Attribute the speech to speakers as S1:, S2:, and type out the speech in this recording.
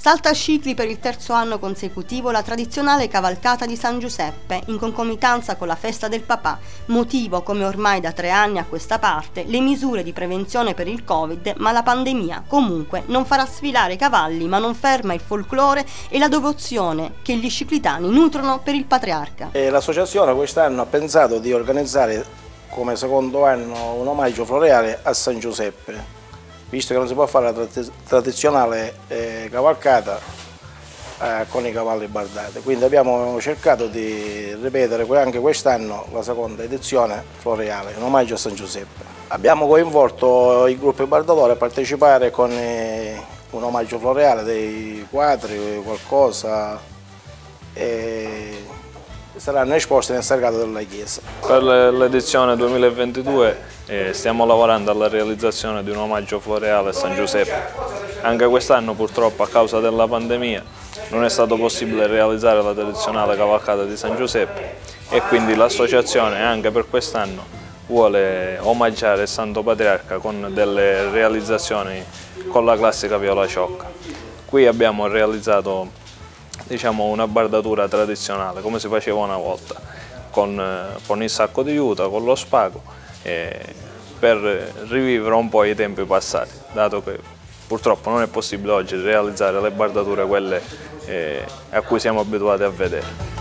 S1: Salta cicli per il terzo anno consecutivo la tradizionale cavalcata di San Giuseppe, in concomitanza con la festa del papà, motivo, come ormai da 3 anni a questa parte, le misure di prevenzione per il Covid, ma la pandemia comunque non farà sfilare i cavalli, ma non ferma il folklore e la devozione che gli sciclitani nutrono per il patriarca.
S2: L'associazione quest'anno ha pensato di organizzare come secondo anno un omaggio floreale a San Giuseppe, visto che non si può fare la tradizionale cavalcata con i cavalli bardati. Quindi abbiamo cercato di ripetere anche quest'anno la seconda edizione floreale, un omaggio a San Giuseppe. Abbiamo coinvolto i gruppi bardatori a partecipare con un omaggio floreale dei quadri, qualcosa, e saranno esposti nel sagrato della chiesa.
S3: Per l'edizione 2022 stiamo lavorando alla realizzazione di un omaggio floreale a San Giuseppe. Anche quest'anno purtroppo a causa della pandemia non è stato possibile realizzare la tradizionale cavalcata di San Giuseppe e quindi l'associazione anche per quest'anno vuole omaggiare il Santo Patriarca con delle realizzazioni con la classica viola ciocca. Qui abbiamo realizzato una bardatura tradizionale come si faceva una volta, con il sacco di juta, con lo spago, per rivivere un po' i tempi passati, dato che purtroppo non è possibile oggi realizzare le bardature quelle a cui siamo abituati a vedere.